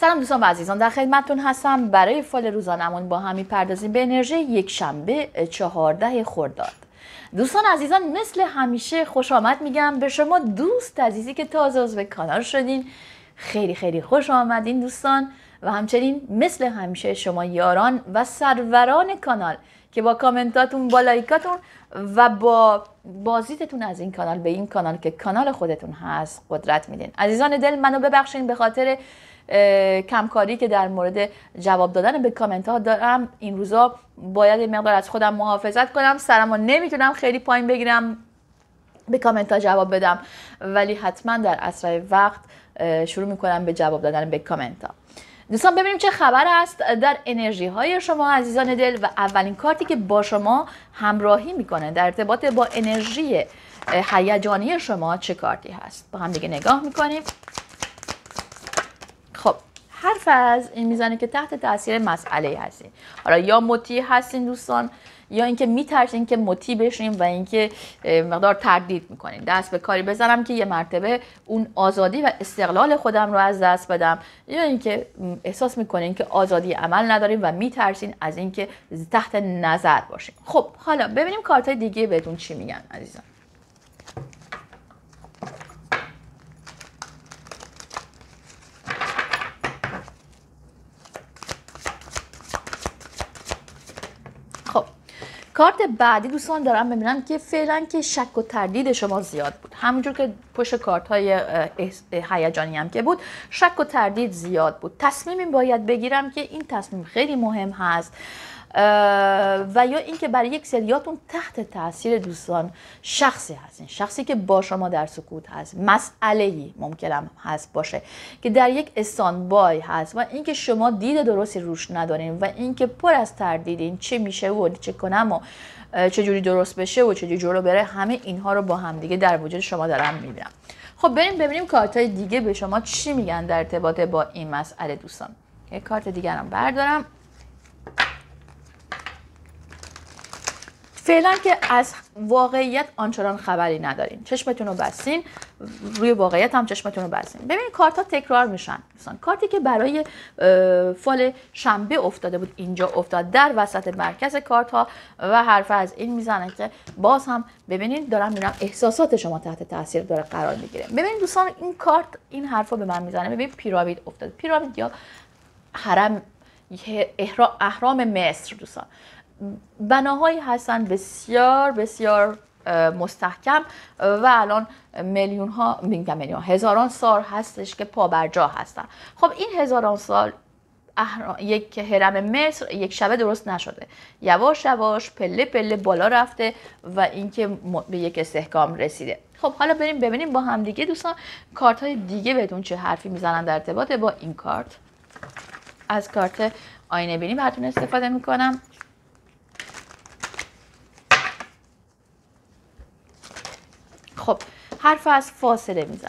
سلام دوستان و عزیزان، در خدمتتون هستم برای فال روزانمون. با هم می‌پردازیم به انرژی یک شنبه 14 خرداد. دوستان عزیزان، مثل همیشه خوش آمد میگم به شما دوست عزیزی که تازه عضو کانال شدین. خیلی خیلی خوش آمدین دوستان، و همچنین مثل همیشه شما یاران و سروران کانال که با کامنتاتون، با لایکاتون و با بازدیدتون از این کانال به این کانال که کانال خودتون هست قدرت میدین. عزیزان دل، منو ببخشین به خاطر کمکاری که در مورد جواب دادن به کامنت ها دارم. این روزا باید یه مقدار از خودم محافظت کنم، سرمو نمیتونم خیلی پایین بگیرم به کامنت ها جواب بدم، ولی حتما در اسرع وقت شروع میکنم به جواب دادن به کامنت ها. دوستان ببینیم چه خبر است در انرژی های شما عزیزان دل، و اولین کارتی که با شما همراهی میکنه در ارتباط با انرژی هیجانی شما چه کارتی هست با هم دیگه نگاه میکنیم. خب حرف از این میزنه که تحت تاثیر مسئله هستین. حالا یا مطیع هستین دوستان، یا اینکه میترسین که مطیع بشین و اینکه مقدار تردید میکنین دست به کاری بزنم که یه مرتبه اون آزادی و استقلال خودم رو از دست بدم، یا اینکه احساس میکنین که آزادی عمل ندارین و میترسین از اینکه تحت نظر باشین. خب حالا ببینیم کارتای دیگه بهتون چی میگن عزیزان. کارت بعدی دوستان دارم ببینم که فعلا که شک و تردید شما زیاد بود، همونجور که پشت کارت های هیجانی هم که بود شک و تردید زیاد بود. تصمیمی باید بگیرم که این تصمیم خیلی مهم هست، و یا اینکه برای یک سریاتون تحت تاثیر دوستان شخصی هستین، شخصی که با شما در سکوت هست، مسئله‌ای ممکنم هست باشه که در یک استاندبای هست و اینکه شما دید درستی روش ندارین و اینکه پر از تردیدین چه میشه و چه کنم و چه جوری درست بشه و چه جوری جلو بره. همه اینها رو با هم دیگه در وجود شما دارم میبینم. خب بریم ببینیم کارتای دیگه به شما چی میگن در ارتباط با این مسئله دوستان. یک کارت دیگه هم بردارم. فعلا که از واقعیت آنچنان خبری ندارین، چشمتون رو بستین، روی واقعیت هم چشمتون رو بستین. ببینید کارت ها تکرار میشن دوستان. کارتی که برای فال شنبه افتاده بود اینجا افتاد در وسط مرکز کارت ها و حرف از این میزنه که باز هم ببینید دارم میرم احساسات شما تحت تاثیر داره قرار میگیره. ببینید دوستان این کارت این حرفا به من میزنه. ببینید پیرامید افتاد، پیرامید یا هرم، اهرام مصر دوستان، بناهایی هستن بسیار بسیار مستحکم و الان هزاران سال هستش که پابرجا هستن. خب این هزاران سال یک هرم مصر یک شبه درست نشده، یواش یواش پله پله بالا رفته و اینکه به یک استحکام رسیده. خب حالا بریم ببینیم با هم دیگه دوستان کارت های دیگه بهتون چه حرفی میزنن در ارتباط با این کارت. از کارت آینه بینی براتون استفاده میکنم. خب حرف از فاصله میزنه.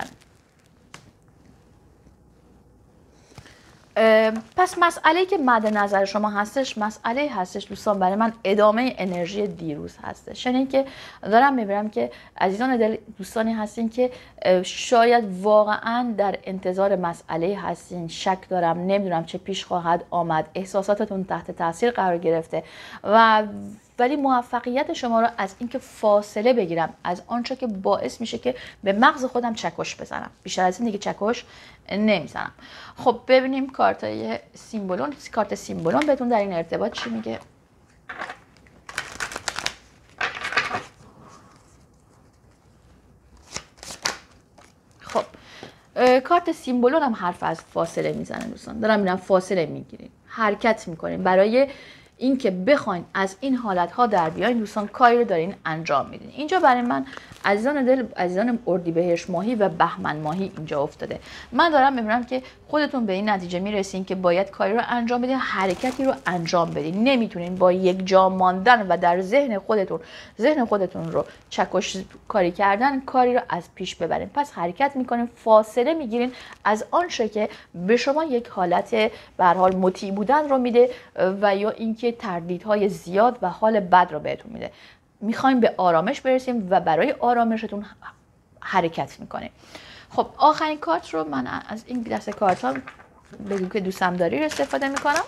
پس مسئله‌ای که مد نظر شما هستش مسئله هستش دوستان برای من ادامه انرژی دیروز هستش. یعنی که دارم میبینم که عزیزان دل دوستانی هستین که شاید واقعا در انتظار مسئله هستین، شک دارم، نمیدونم چه پیش خواهد آمد، احساساتتون تحت تاثیر قرار گرفته و ولی موفقیت شما رو از اینکه فاصله بگیرم از آنچه که باعث میشه که به مغز خودم چکش بزنم، بیشتر از این دیگه چکش نمیزنم. خب ببینیم کارتای سیمبولون، کارت سیمبولون بهتون در این ارتباط چی میگه. خب کارت سیمبولون هم حرف از فاصله میزنه دوستان. دارم میرم فاصله میگیریم، حرکت میکنیم برای اینکه بخواین از این حالت ها در بیاین دوستان. کاری رو دارین انجام میدین. اینجا برای من عزیزان دل، عزیزان اردیبهشت ماهی و بهمن ماهی اینجا افتاده. من دارم میبینم که خودتون به این نتیجه میرسین که باید کاری رو انجام بدین، حرکتی رو انجام بدین. نمیتونین با یک جا ماندن و در ذهن خودتون رو چکش کاری کردن کاری رو از پیش ببرین. پس حرکت میکنین، فاصله میگیرین از آنچه که به شما یک حالت به هر حال مطیع بودن رو میده و یا اینکه تردیدهای زیاد و حال بد رو بهتون میده. میخوایم به آرامش برسیم و برای آرامشتون حرکت میکنیم. خب آخرین کارت رو من از این دسته کارت ها بگو که دوستم داری رو استفاده میکنم.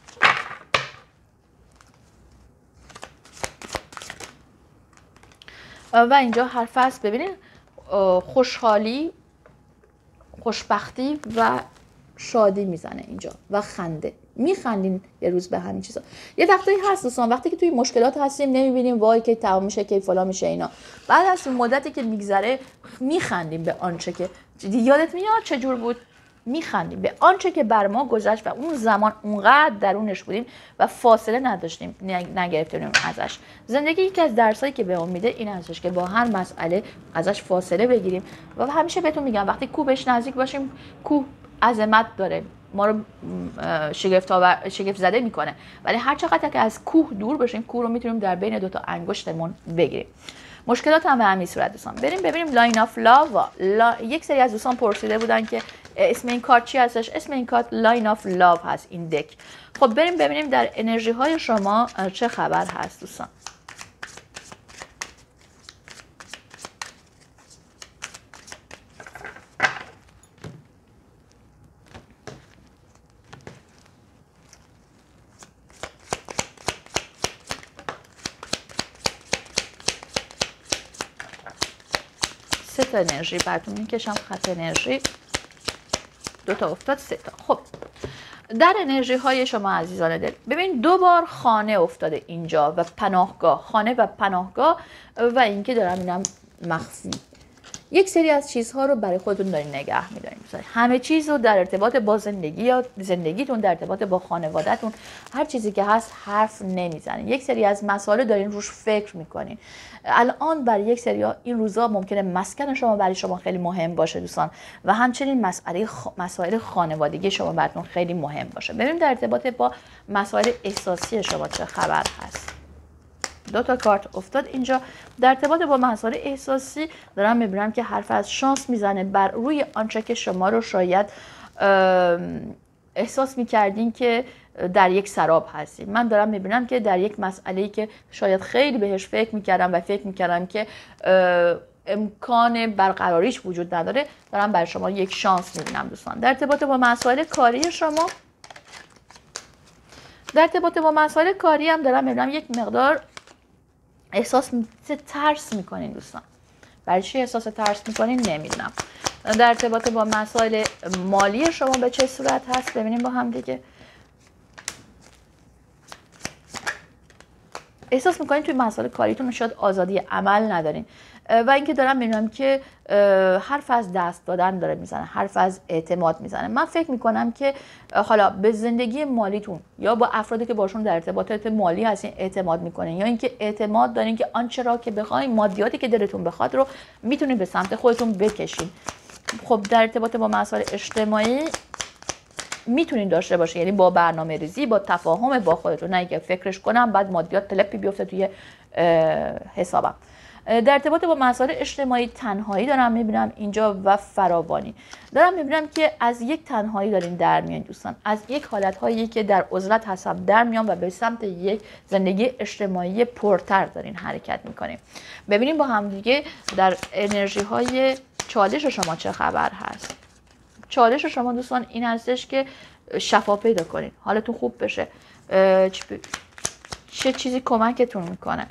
و اینجا حرف هست، ببینید خوشحالی، خوشبختی و شادی میزنه اینجا و خنده، میخندین یه روز به همین چیزا. یه وقتایی هست دوستان وقتی که توی مشکلات هستیم نمیبینیم وای که تمام میشه که فلان میشه اینا، بعد از مدتی که میگذره میخندیم به آنچه که یادت میاد چه جور بود، میخندیم به آنچه که بر ما گذشت و اون زمان اونقدر درونش بودیم و فاصله نداشتیم نگرفتیم ازش. زندگی یکی از درسایی که به ما میده این هستش که با هر مسئله ازش فاصله بگیریم و همیشه بهتون میگم وقتی کوه بهش نزدیک باشیم، کوه عظمت داره، ما رو شگفت زده میکنه، ولی هر چقدر که از کوه دور باشیم کوه رو میتونیم در بین دو تا انگشتمون بگیریم. مشکلات هم به همین صورت دوستان. بریم ببینیم لاین آف لاو. یک سری از دوستان پرسیده بودن که اسم این کارت چی هستش. اسم این کارت لاین آف لاو هست این دک. خب بریم ببینیم در انرژی های شما چه خبر هست دوستان. سه تا انرژی براتون میکشم، خط انرژی 2 تا افتاد، 3 تا. خب در انرژی های شما عزیزان دل ببین 2 بار خانه افتاده اینجا و پناهگاه، خانه و پناهگاه و اینکه دارم اینم مخفی. یک سری از چیزها رو برای خودتون دارین نگه می‌دارین. همه چیز رو در ارتباط با زندگی یا زندگیتون، در ارتباط با خانواده‌تون، هر چیزی که هست حرف نمیزنین. یک سری از مسائل دارین روش فکر میکنین. الان برای یک سری این روزا ممکنه مسکن شما برای شما خیلی مهم باشه دوستان و همچنین مسائل خانوادگی شما براتون خیلی مهم باشه. ببینیم در ارتباط با مسائل احساسی شما چه خبر هست. 2 تا کارت افتاد اینجا. در ارتباط با مسائل احساسی دارم میبینم که حرف از شانس میزنه بر روی آنچه که شما رو شاید احساس میکردین که در یک سراب هستید. من دارم میبینم که در یک مسئله‌ای که شاید خیلی بهش فکر میکردم و فکر میکردم که امکان برقراریش وجود نداره، دارم برای شما یک شانس میبینم دوستان. در ارتباط با مسائل کاری شما، در ارتباط با مسائل کاری هم دارم میبینم یک مقدار احساس ترس میکنین دوستان. برای چی احساس ترس میکنین نمیدونم. در ارتباط با مسائل مالی شما به چه صورت هست ببینیم با هم دیگه. احساس میکنین توی مسائل کاریتون شاید آزادی عمل ندارین و اینکه دارم میبینم که حرف از دست دادن داره میزنه، حرف از اعتماد میزنه. من فکر میکنم که حالا به زندگی مالیتون یا با افرادی که باشون در ارتباطات مالی هستین اعتماد میکنین یا اینکه اعتماد دارین که آنچه را که بخواین، مادیاتی که دلتون بخواد رو میتونین به سمت خودتون بکشین. خب در ارتباط با مسائل اجتماعی میتونین داشته باشه، یعنی با برنامه ریزی، با تفاهم با خودتون، نه اینکه فکرش کنم بعد مادیات تلپی بیفته توی حسابم. در ارتباط با مسائل اجتماعی تنهایی دارم میبینم اینجا و فراوانی. دارم میبینم که از یک تنهایی دارین در میان دوستان، از یک حالتهایی که در عزلت هستم در میان و به سمت یک زندگی اجتماعی پرتر دارین حرکت میکنیم. ببینیم با هم دیگه در انرژی های چالش شما چه خبر هست. چالش شما دوستان این هستش که شفا پیدا کنین، حالتون خوب بشه، چه چیزی کمکتون میکنه.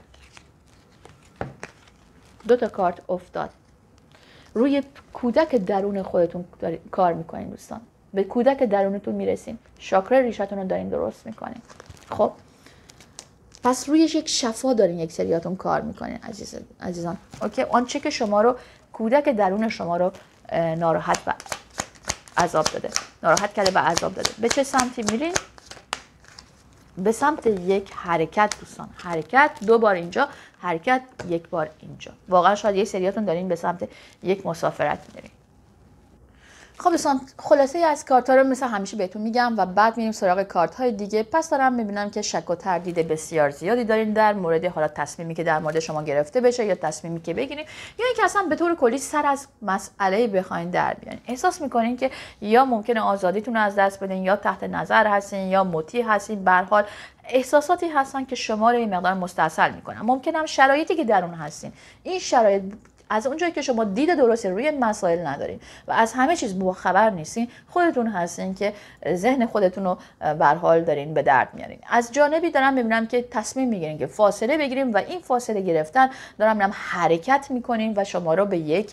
2 تا کارت افتاد. روی کودک درون خودتون کار میکنین دوستان، به کودک درونتون میرسین، شاکره ریشتون رو دارین درست میکنین. خب پس روی یک شفا دارین یک سریاتون کار میکنین عزیزان. اوکی، آنچه که شما رو کودک درون شما رو ناراحت و عذاب داده، ناراحت کرده و عذاب داده، به چه سمتی میرین؟ به سمت یک حرکت دوستان. حرکت 2 بار اینجا، حرکت 1 بار اینجا. واقعا شاید یک سریاتون دارین به سمت یک مسافرت میرین. خب دوستان خلاصه از کارت ها رو مثل همیشه بهتون میگم و بعد میریم سراغ کارت های دیگه. پس دارم میبینم که شک و تردید بسیار زیادی دارین در مورد حالا تصمیمی که در مورد شما گرفته بشه یا تصمیمی که بگیرین یا اینکه اصلا به طور کلی سر از مسئله بخواین در بیارین. احساس میکنین که یا ممکنه آزادیتون رو از دست بدین یا تحت نظر هستین یا مطیع هستین. به هر حال احساساتی هستن که شما رو یه مقدار مستاصل میکنن. ممکنه هم شرایطی که درون هستین، این شرایط از اونجایی که شما دید درستی روی مسائل ندارین و از همه چیز باخبر نیستین، خودتون هستین که ذهن خودتون رو به هر حال دارین به درد میارین. از جانبی دارم میبینم که تصمیم میگیرین که فاصله بگیریم و این فاصله گرفتن دارم میبینم حرکت میکنین و شما رو به یک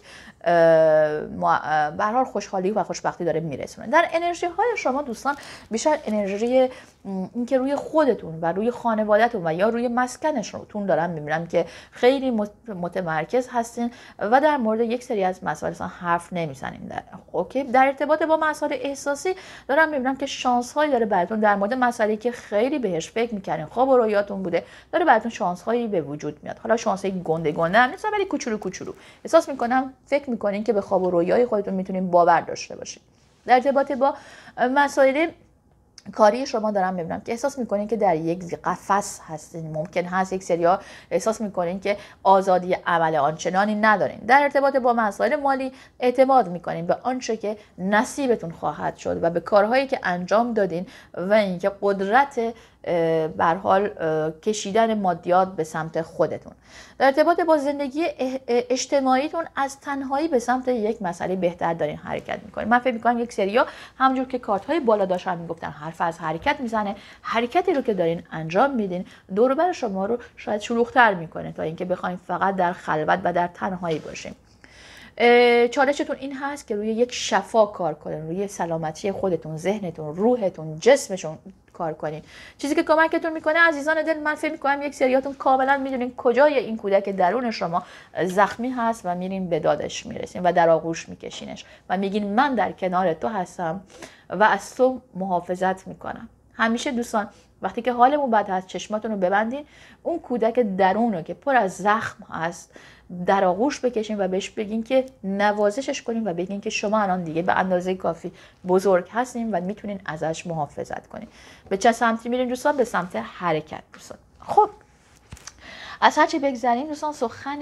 به هر حال خوشحالی و خوشبختی داره میرسونه. در انرژی های شما دوستان بیشتر انرژی اینکه روی خودتون و روی خانوادهتون و یا روی مسکنشون دارم میبینم که خیلی متمرکز هستین و در مورد یک سری از مسائل حرف نمیزنین. اوکی، در ارتباط با مسائل احساسی دارم میبینم که شانس هایی داره براتون در مورد مسائلی که خیلی بهش فکر میکنین، خواب و رویاتون بوده، داره براتون شانس هایی به وجود میاد. حالا شانس های گنده گنده نیست ولی کوچولو کوچولو احساس میکنم، فکر میکنین که به خواب و رویای خودتون میتونین باور داشته باشین. در ارتباط با مسائل کاری شما دارم میبینم که احساس میکنین که در یک قفس هستین. ممکن هست یک سریا احساس میکنین که آزادی عمل آنچنانی ندارین. در ارتباط با مسائل مالی اعتماد میکنین به آنچه که نصیبتون خواهد شد و به کارهایی که انجام دادین و اینکه قدرت به هر حال کشیدن مادیات به سمت خودتون. در ارتباط با زندگی اجتماعیتون از تنهایی به سمت یک مسئله بهتر دارین حرکت میکنین. من فکر میکنم یک سریا همونجور که کارت های بالا داشتن میگفتن حرف از حرکت میزنه، حرکتی رو که دارین انجام میدین دور و بر شما رو شاید شلوغ‌تر میکنه تا اینکه بخواین فقط در خلوت و در تنهایی باشین. چالشتون این هست که روی یک شفا کار کنین، روی سلامتی خودتون، ذهنتون، روحتون، جسمشون کار کنین. چیزی که کمکتون میکنه عزیزان دل، من فکر میکنم یک سریاتون کاملا میدونین کجای این کودک درون شما زخمی هست و میرین به دادش میرسین و در آغوش میکشینش و میگین من در کنار تو هستم و از تو محافظت میکنم. همیشه دوستان وقتی که حالمون بد هست چشماتون رو ببندین، اون کودک درون رو که پر از زخم هست در آغوش بکشین و بهش بگین که نوازشش کنین و بگین که شما الان دیگه به اندازه کافی بزرگ هستین و میتونین ازش محافظت کنین. به چه سمتی میرین دوستان؟ به سمت حرکت دوستان. خب از هرچی بگذاریم دوستان سخن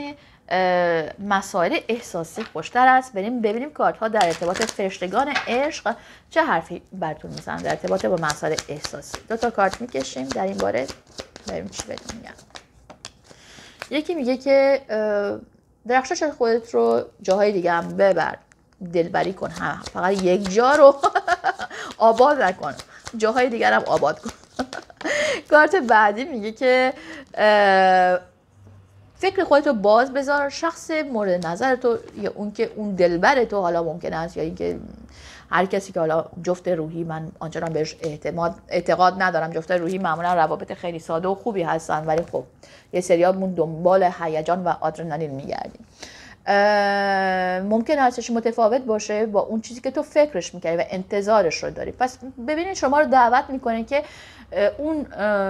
مسائل احساسی خوشتر است. بریم ببینیم کارت ها در ارتباط فرشتگان عشق چه حرفی براتون میزنن در ارتباط با مسائل احساسی. 2 تا کارت میکشیم در این باره، بریم چی بهتون میگن. یکی میگه که درخشش خودت رو جاهای دیگه هم ببر، دلبری کن، فقط یک جا رو آباد نکن، جاهای دیگر هم آباد کن. کارت بعدی میگه که فکر خودت رو باز بذار، شخص مورد نظر تو یا اون که اون دلبر تو حالا ممکن است یا اینکه هر کسی که حالا جفت روحی من آنچنان بهش اعتقاد ندارم. جفت روحی معمولا روابط خیلی ساده و خوبی هستن ولی خب یه سریامون دنبال هیجان و آدرنالین میگردیم. ممکن هستش متفاوت باشه با اون چیزی که تو فکرش میکردی و انتظارش رو داری. پس ببینید شما رو دعوت میکنه که اون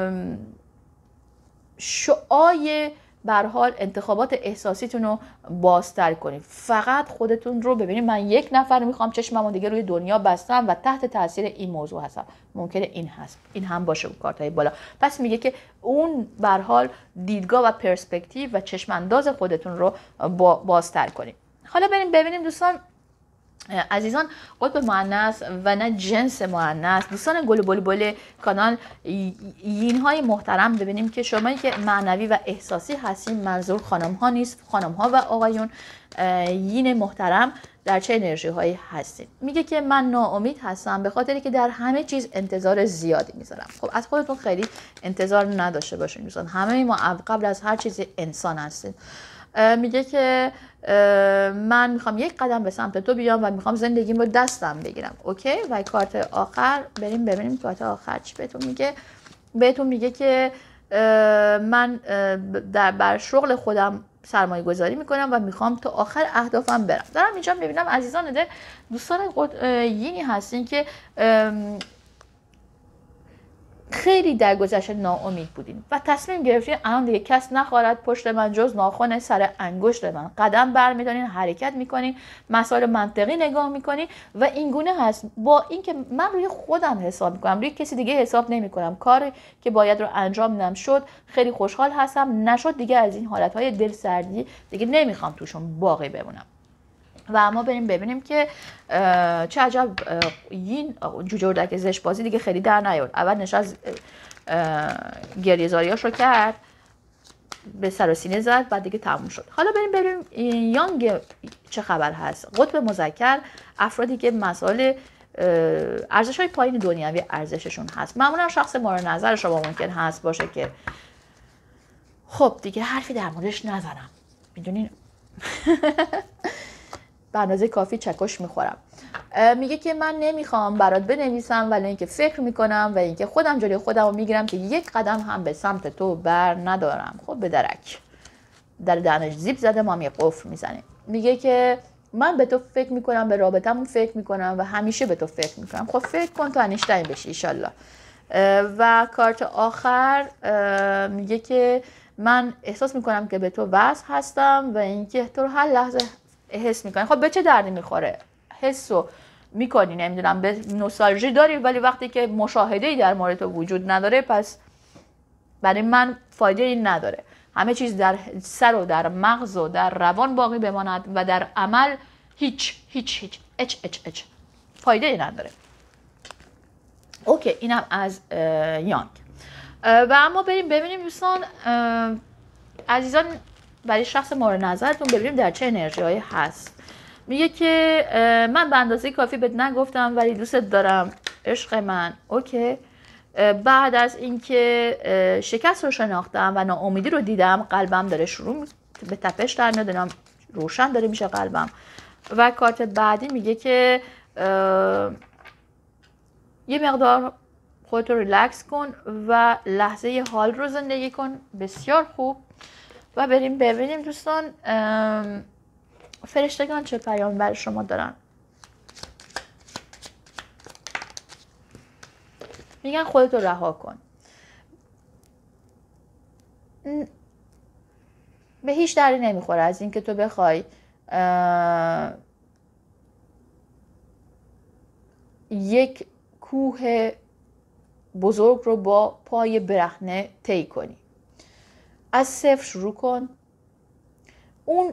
شعاع به هر حال انتخابات احساسیتون رو بازتر کنید. فقط خودتون رو ببینید من یک نفر میخوام چشممو دیگه روی دنیا بستم و تحت تاثیر این موضوع هستم. ممکنه این هست، این هم باشه کارتای بالا. پس میگه که اون به هر حال دیدگاه و پرسپکتیو و چشم انداز خودتون رو بازتر کنید. حالا بریم ببینیم دوستان عزیزان قطب مؤنث و نه جنس مؤنث، دوستان گل بلبل کانال یین های محترم، ببینیم که شمایی که معنوی و احساسی هستین، منظور خانم ها نیست، خانم ها و آقایون یین محترم در چه انرژی هایی هستین. میگه که من ناامید هستم به خاطری که در همه چیز انتظار زیادی میذارم. خب از خودتون خیلی انتظار نداشته باشین دوستان، همه ما قبل از هر چیزی انسان هستیم. میگه که من میخوام یک قدم به سمت تو بیام و میخوام زندگیم رو دستم بگیرم. اوکی؟ و کارت آخر بریم ببینیم کارت آخر چی بهتون میگه. بهتون میگه که من بر شغل خودم سرمایه گذاری میکنم و میخوام تا آخر اهدافم برم. دارم اینجا میبینم عزیزان دل دوستان یینی هستین که خیلی در گذشته ناامید بودین و تصمیم گرفتین الان دیگه کس نخواهد پشت من جز ناخن سر انگشت من. قدم برمیدارین، حرکت میکنین، مسائل منطقی نگاه میکنین و این گونه هست با اینکه من روی خودم حساب میکنم، روی کسی دیگه حساب نمیکنم. کاری که باید رو انجام میدم شد، خیلی خوشحال هستم، نشد دیگه از این حالتهای دل سردی دیگه نمیخوام توشون باقی بمونم. و اما بریم ببینیم که چه عجب این جوجردک زشت بازی دیگه خیلی در نیورد. اول نشست گریه‌زاریاش رو کرد به سر و سینه زد، بعد دیگه تموم شد. حالا بریم ببینیم یانگ چه خبر هست. قطب مذکر افرادی که مسائل ارزش‌های پایین دنیوی ارزششون هست. معمولا شخص مورد نظر شما ممکن هست باشه که خب دیگه حرفی در موردش نزنم، میدونین به اندازه کافی چکش میخورم. میگه که من نمیخوام برات بنویسم، ولی اینکه فکر میکنم و اینکه خودم جلوی خودم رو میگیرم که یک قدم هم به سمت تو بر ندارم. خب به درک در دهنش زیب زده، ما هم یه قفل میزنیم. میگه که من به تو فکر میکنم، به رابطمون فکر میکنم و همیشه به تو فکر میکنم. خب فکر کن تو انیشتین بشی ایشالله. و کارت آخر میگه که من احساس میکنم که به تو وصل هستم و اینکه تو رو هر لحظه حس میکنی. خب به چه دردی میخوره؟ حسو میکنی، نمیدونم به نوستالژی داری، ولی وقتی که مشاهده‌ای در مورد تو وجود نداره، پس برای من فایده این نداره. همه چیز در سر و در مغز و در روان باقی بماند و در عمل هیچ فایده ای نداره. اوکی، اینم از یانگ. و اما بریم ببینیم دوستان عزیزان، برای شخص مورد نظرتون ببینیم در چه انرژی هایی هست. میگه که من به اندازه کافی بهت نگفتم ولی دوستت دارم عشق من. اوکی، بعد از اینکه شکست رو شناختم و ناامیدی رو دیدم، قلبم داره شروع به تپش در میاد، روشن داره میشه قلبم. و کارت بعدی میگه که یه مقدار خودت رو ریلکس کن و لحظه حال رو زندگی کن. بسیار خوب. و بریم ببینیم دوستان فرشتگان چه پیام برای شما دارن. میگن خودت رو رها کن. به هیچ دردی نمیخوره از اینکه تو بخوای یک کوه بزرگ رو با پای برهنه طی کنی. از صفر شروع کن. اون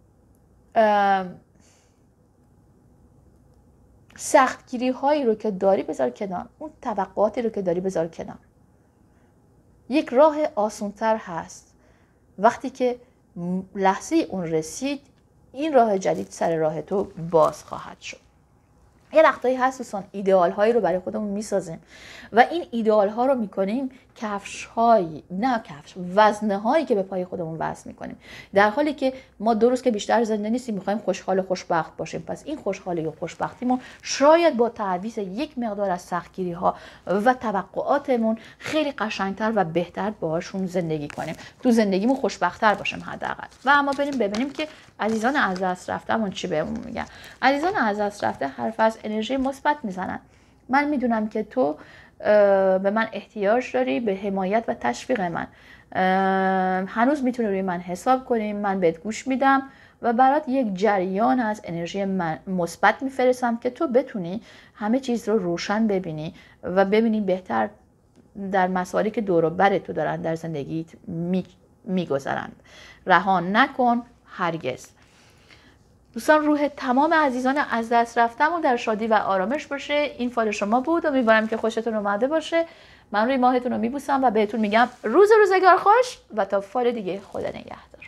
سختگیری هایی رو که داری بذار کنار، اون توقعاتی رو که داری بذار کنار. یک راه آسان‌تر هست. وقتی که لحظه اون رسید، این راه جدید سر راه تو باز خواهد شد. یه وقتایی هست دوستان ایدئال هایی رو برای خودمون میسازیم و این ایدئال ها رو میکنیم وزنه هایی که به پای خودمون وزن میکنیم، در حالی که ما دو روز که بیشتر زنده نیستیم، میخوایم خوشحال و خوشبخت باشیم. پس این خوشحالی و خوشبختیمون شاید با تعویض یک مقدار از سختگیری ها و توقعاتمون خیلی قشنگتر و بهتر باهاشون زندگی کنیم، تو زندگیمون خوشبخت‌تر باشیم حداقل. و اما بریم ببینیم که عزیزان از دست رفتمون چی بهمون میگن. عزیزان از دست رفته حرف از انرژی مثبت میزنن. من میدونم که تو به من احتیاج داری، به حمایت و تشویق من. هنوز میتونی روی من حساب کنی، من بهت گوش میدم و برات یک جریان از انرژی مثبت میفرستم که تو بتونی همه چیز رو روشن ببینی و ببینی بهتر در مسائلی که دور و بر تو دارن در زندگیت میگذرند. رها نکن هرگز. دوستان روح تمام عزیزان از دست رفتمون در شادی و آرامش باشه. این فال شما بود، امیدوارم که خوشتون اومده باشه. من روی ماهتون رو میبوسم و بهتون میگم روز روزگار خوش و تا فال دیگه خدا نگهدار.